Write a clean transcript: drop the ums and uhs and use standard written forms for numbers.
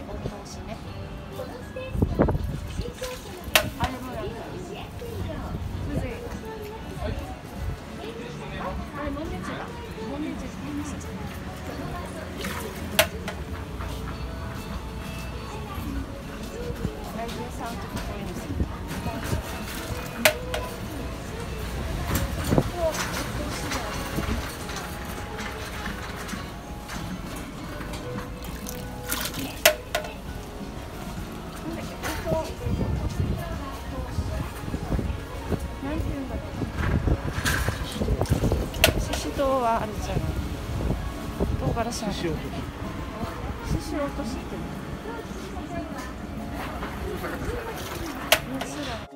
通しね。あれもやる。むずい。あれもみじだ。もみじ。来週さんとここいいんですよ。なんていうんだろう。ししとうはあれじゃない。唐辛子の。しし落としって。水だ。